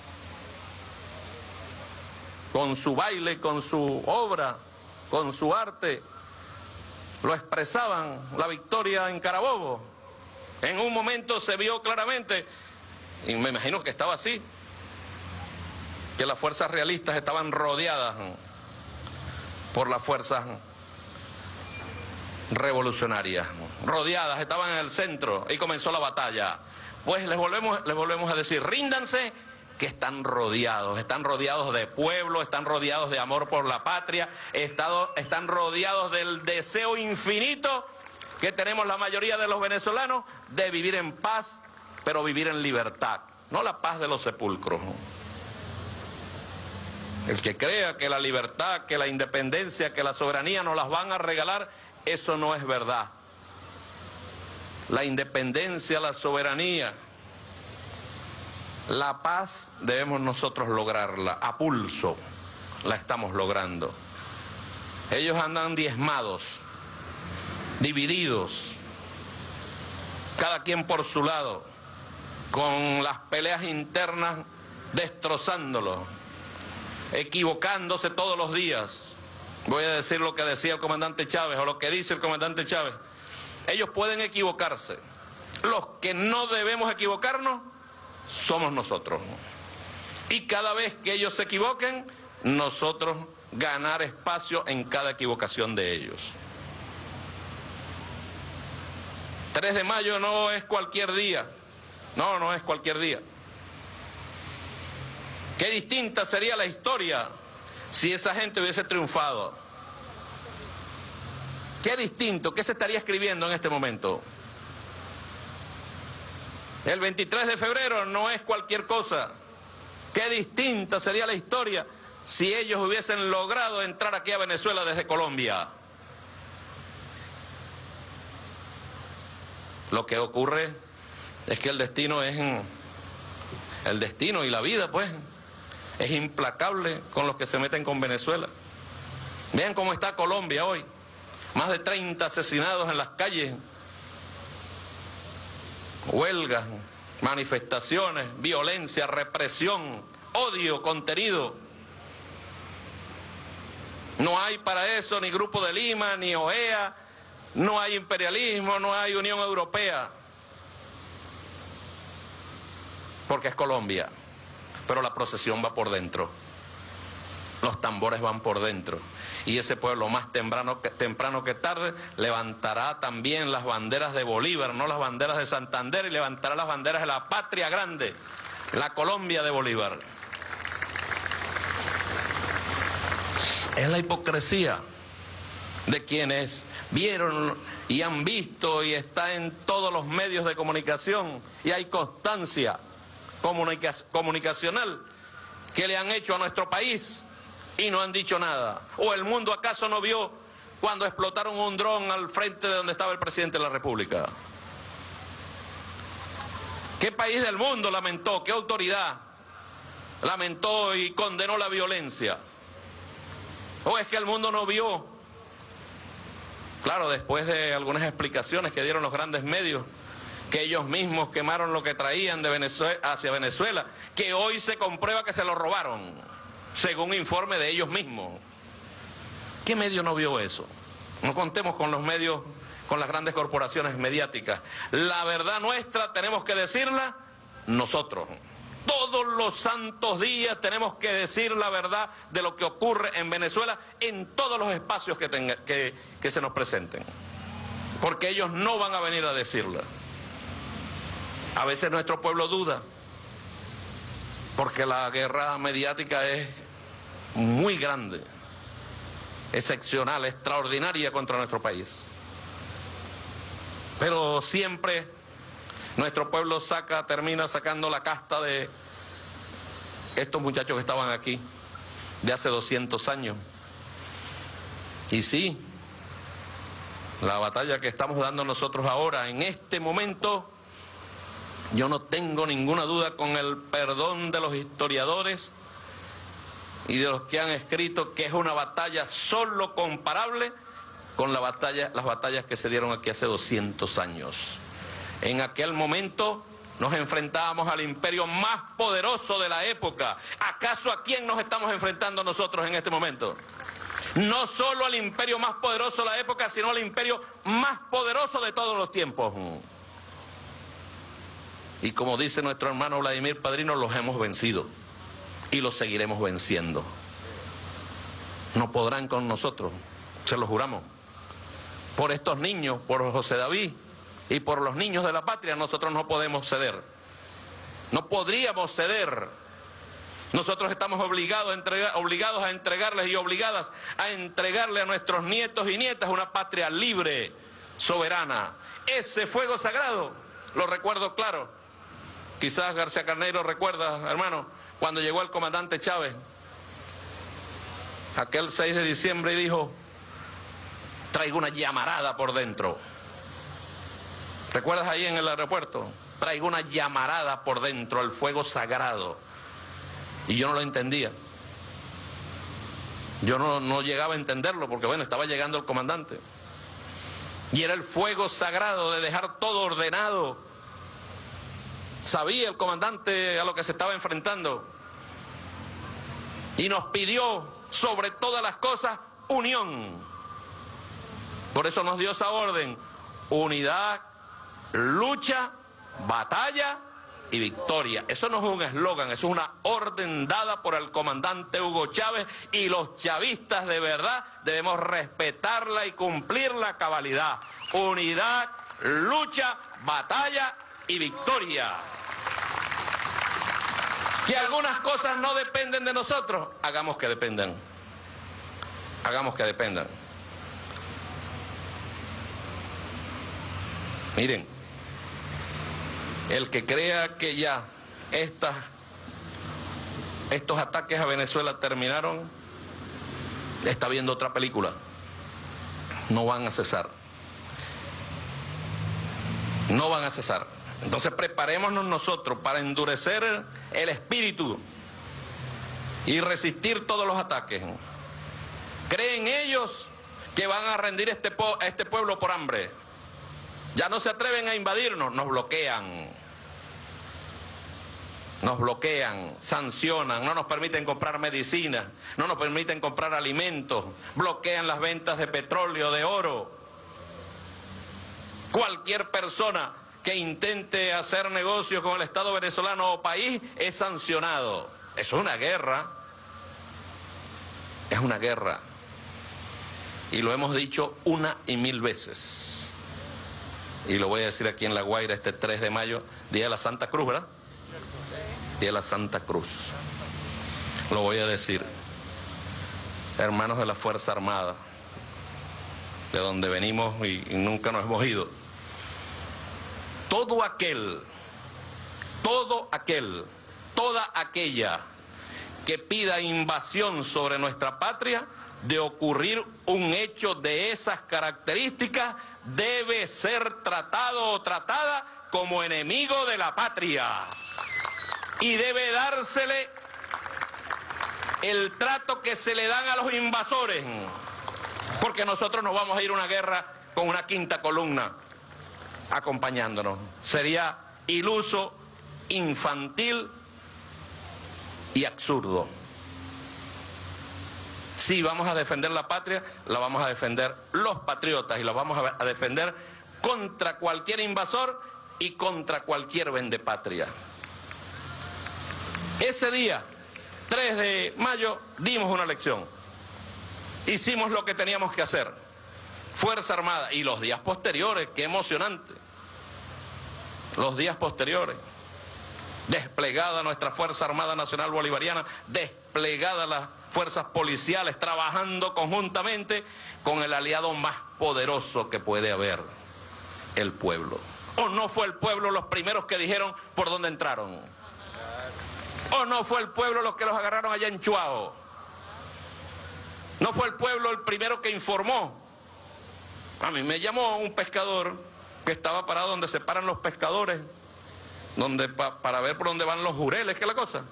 con su baile, con su obra, con su arte, lo expresaban, la victoria en Carabobo. En un momento se vio claramente, y me imagino que estaba así, que las fuerzas realistas estaban rodeadas por las fuerzas revolucionarias, rodeadas, estaban en el centro y comenzó la batalla. Pues les volvemos, les volvemos a decir, ríndanse, que están rodeados, están rodeados de pueblo, están rodeados de amor por la patria, estado, están rodeados del deseo infinito que tenemos la mayoría de los venezolanos de vivir en paz, pero vivir en libertad, no la paz de los sepulcros. El que crea que la libertad, que la independencia, que la soberanía nos las van a regalar, eso no es verdad. La independencia, la soberanía, la paz debemos nosotros lograrla, a pulso la estamos logrando. Ellos andan diezmados, divididos, cada quien por su lado, con las peleas internas destrozándolo, equivocándose todos los días. Voy a decir lo que decía el comandante Chávez, o lo que dice el comandante Chávez. Ellos pueden equivocarse. Los que no debemos equivocarnos somos nosotros. Y cada vez que ellos se equivoquen, nosotros ganar espacio en cada equivocación de ellos. tres de mayo no es cualquier día. No, no es cualquier día. Qué distinta sería la historia si esa gente hubiese triunfado. Qué distinto, qué se estaría escribiendo en este momento. El veintitrés de febrero no es cualquier cosa. Qué distinta sería la historia si ellos hubiesen logrado entrar aquí a Venezuela desde Colombia. Lo que ocurre es que el destino es el destino y la vida, pues, es implacable con los que se meten con Venezuela. Vean cómo está Colombia hoy. Más de treinta asesinados en las calles. Huelgas, manifestaciones, violencia, represión, odio contenido. No hay para eso ni Grupo de Lima, ni O E A, no hay imperialismo, no hay Unión Europea. Porque es Colombia. Pero la procesión va por dentro. Los tambores van por dentro. Y ese pueblo más temprano que, temprano que tarde levantará también las banderas de Bolívar, no las banderas de Santander, y levantará las banderas de la patria grande, la Colombia de Bolívar. Es la hipocresía de quienes vieron y han visto y está en todos los medios de comunicación y hay constancia comunica comunicacional que le han hecho a nuestro país y no han dicho nada. ¿O el mundo acaso no vio cuando explotaron un dron al frente de donde estaba el presidente de la República? ¿Qué país del mundo lamentó, qué autoridad lamentó y condenó la violencia? ¿O es que el mundo no vio? Claro, después de algunas explicaciones que dieron los grandes medios, que ellos mismos quemaron lo que traían de Venezuela hacia Venezuela, que hoy se comprueba que se lo robaron, según informe de ellos mismos. ¿Qué medio no vio eso? No contemos con los medios, con las grandes corporaciones mediáticas. La verdad nuestra tenemos que decirla nosotros. Todos los santos días tenemos que decir la verdad de lo que ocurre en Venezuela en todos los espacios que, tenga, que, que se nos presenten. Porque ellos no van a venir a decirla. A veces nuestro pueblo duda, porque la guerra mediática es muy grande, excepcional, extraordinaria contra nuestro país. Pero siempre nuestro pueblo saca, termina sacando la casta de estos muchachos que estaban aquí de hace doscientos años. Y sí, la batalla que estamos dando nosotros ahora, en este momento, yo no tengo ninguna duda, con el perdón de los historiadores y de los que han escrito, que es una batalla solo comparable con la batalla, las batallas que se dieron aquí hace doscientos años. En aquel momento nos enfrentábamos al imperio más poderoso de la época. ¿Acaso a quién nos estamos enfrentando nosotros en este momento? No solo al imperio más poderoso de la época, sino al imperio más poderoso de todos los tiempos. Y como dice nuestro hermano Vladimir Padrino, los hemos vencido y los seguiremos venciendo. No podrán con nosotros, se lo juramos. Por estos niños, por José David y por los niños de la patria, nosotros no podemos ceder. No podríamos ceder. Nosotros estamos obligados a, entregar, obligados a entregarles y obligadas a entregarle a nuestros nietos y nietas una patria libre, soberana. Ese fuego sagrado, lo recuerdo claro. Quizás García Carneiro recuerda, hermano, cuando llegó el comandante Chávez, aquel seis de diciembre, y dijo: traigo una llamarada por dentro. ¿Recuerdas ahí en el aeropuerto? Traigo una llamarada por dentro, el fuego sagrado. Y yo no lo entendía. Yo no, no llegaba a entenderlo porque, bueno, estaba llegando el comandante. Y era el fuego sagrado de dejar todo ordenado. Sabía el comandante a lo que se estaba enfrentando. Y nos pidió, sobre todas las cosas, unión. Por eso nos dio esa orden: unidad, lucha, batalla y victoria. Eso no es un eslogan, eso es una orden dada por el comandante Hugo Chávez, y los chavistas de verdad debemos respetarla y cumplirla a cabalidad. Unidad, lucha, batalla y victoria. Que algunas cosas no dependen de nosotros, hagamos que dependan. Hagamos que dependan. Miren, el que crea que ya estas, estos ataques a Venezuela terminaron, está viendo otra película. No van a cesar. No van a cesar. Entonces preparémonos nosotros para endurecer el espíritu y resistir todos los ataques. ¿Creen ellos que van a rendir este, po a este pueblo por hambre? Ya no se atreven a invadirnos, nos bloquean. Nos bloquean, sancionan, no nos permiten comprar medicinas, no nos permiten comprar alimentos, bloquean las ventas de petróleo, de oro. Cualquier persona que intente hacer negocios con el Estado venezolano o país es sancionado. Eso es una guerra. Es una guerra. Y lo hemos dicho una y mil veces. Y lo voy a decir aquí en La Guaira este tres de mayo, Día de la Santa Cruz, ¿verdad? Día de la Santa Cruz. Lo voy a decir. Hermanos de la Fuerza Armada, de donde venimos y, y nunca nos hemos ido. Todo aquel, todo aquel, toda aquella que pida invasión sobre nuestra patria, de ocurrir un hecho de esas características, debe ser tratado o tratada como enemigo de la patria. Y debe dársele el trato que se le dan a los invasores. Porque nosotros nos vamos a ir a una guerra con una quinta columna acompañándonos. Sería iluso, infantil y absurdo. Si vamos a defender la patria, la vamos a defender los patriotas y la vamos a defender contra cualquier invasor y contra cualquier vendepatria. Ese día, tres de mayo, dimos una lección. Hicimos lo que teníamos que hacer. Fuerza Armada. Y los días posteriores, qué emocionante. Los días posteriores. Desplegada nuestra Fuerza Armada Nacional Bolivariana, desplegada las fuerzas policiales, trabajando conjuntamente con el aliado más poderoso que puede haber, el pueblo. ¿O no fue el pueblo los primeros que dijeron por dónde entraron? ¿O no fue el pueblo los que los agarraron allá en Chuao? ¿No fue el pueblo el primero que informó? A mí me llamó un pescador que estaba parado donde se paran los pescadores, donde pa, para ver por dónde van los jureles, ¿qué es la cosa?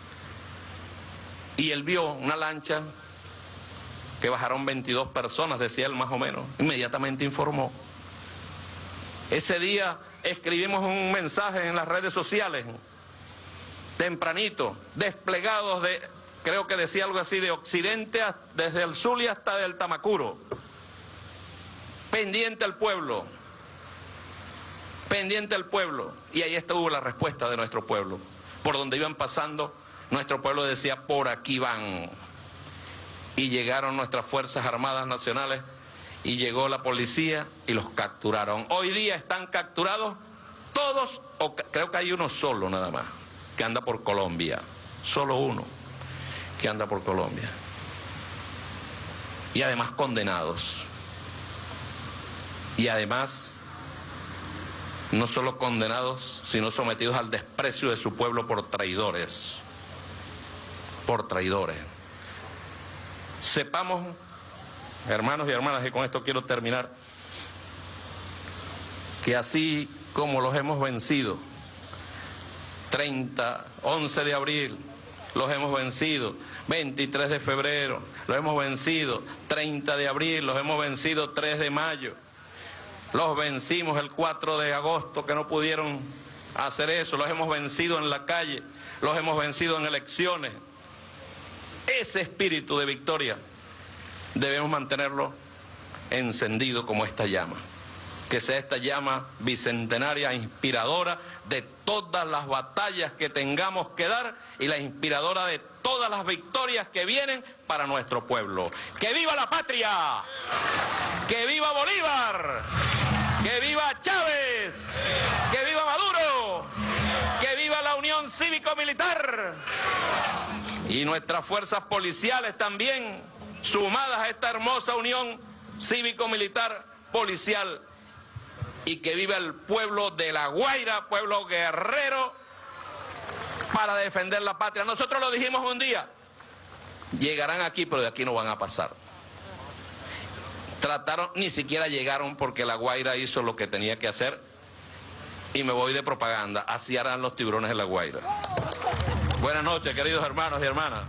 Y él vio una lancha que bajaron veintidós personas, decía él más o menos. Inmediatamente informó. Ese día escribimos un mensaje en las redes sociales, tempranito, desplegados de, creo que decía algo así, de occidente, a, desde el Zulia hasta del Tamacuro. Pendiente al pueblo, pendiente al pueblo. Y ahí estuvo la respuesta de nuestro pueblo. Por donde iban pasando, nuestro pueblo decía, por aquí van. Y llegaron nuestras Fuerzas Armadas Nacionales, y llegó la policía y los capturaron. Hoy día están capturados todos, o creo que hay uno solo nada más, que anda por Colombia. Solo uno que anda por Colombia. Y además condenados. Y además, no solo condenados, sino sometidos al desprecio de su pueblo por traidores. Por traidores. Sepamos, hermanos y hermanas, y con esto quiero terminar, que así como los hemos vencido, treinta, once de abril, los hemos vencido, veintitrés de febrero, los hemos vencido, treinta de abril, los hemos vencido, tres de mayo, los vencimos el cuatro de agosto, que no pudieron hacer eso, los hemos vencido en la calle, los hemos vencido en elecciones. Ese espíritu de victoria debemos mantenerlo encendido como esta llama. Que sea esta llama bicentenaria, inspiradora de todas las batallas que tengamos que dar y la inspiradora de todas las victorias que vienen para nuestro pueblo. ¡Que viva la patria! ¡Que viva Bolívar! ¡Que viva Chávez! ¡Que viva Maduro! ¡Que viva la Unión Cívico-Militar! Y nuestras fuerzas policiales también, sumadas a esta hermosa unión cívico-militar policial. Y que viva el pueblo de La Guaira, pueblo guerrero, para defender la patria. Nosotros lo dijimos un día, llegarán aquí, pero de aquí no van a pasar. Trataron, ni siquiera llegaron porque La Guaira hizo lo que tenía que hacer, y me voy de propaganda, así harán los tiburones de La Guaira. Buenas noches, queridos hermanos y hermanas.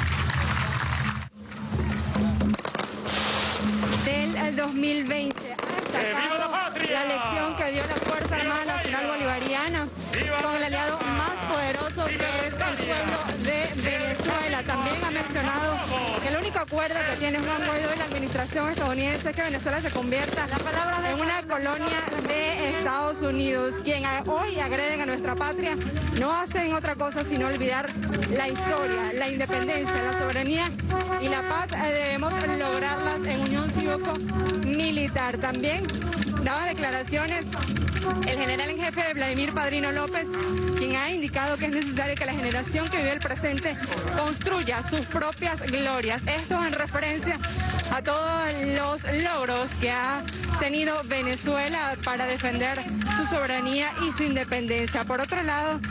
Del dos mil veinte hasta la, la lección que dio la Fuerza Armada Nacional Bolivariana con el aliado más poderoso, que es el pueblo de Venezuela. También ha mencionado que el único acuerdo que tiene Juan Guaidó y la administración estadounidense es que Venezuela se convierta en una colonia de Estados Unidos. Quien hoy agreden a nuestra patria no hacen otra cosa sino olvidar la historia, la independencia, la soberanía y la paz. Debemos lograrlas en unión cívico-militar. También daba declaraciones el general en jefe Vladimir Padrino López, quien ha indicado que es necesario que la generación que vive el presente construya sus propias glorias. Esto en referencia a todos los logros que ha tenido Venezuela para defender su soberanía y su independencia. Por otro lado,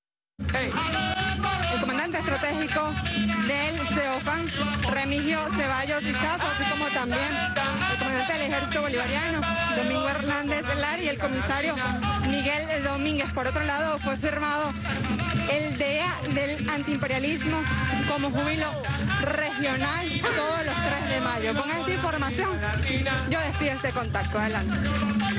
el comandante estratégico del CEOFAN, Remigio Ceballos Hichazo, así como también el comandante del Ejército Bolivariano, Domingo Hernández Lar, y el comisario Miguel Domínguez. Por otro lado, fue firmado el Día del Antiimperialismo como júbilo regional todos los tres de mayo. Con esta información, yo despido este contacto. Adelante.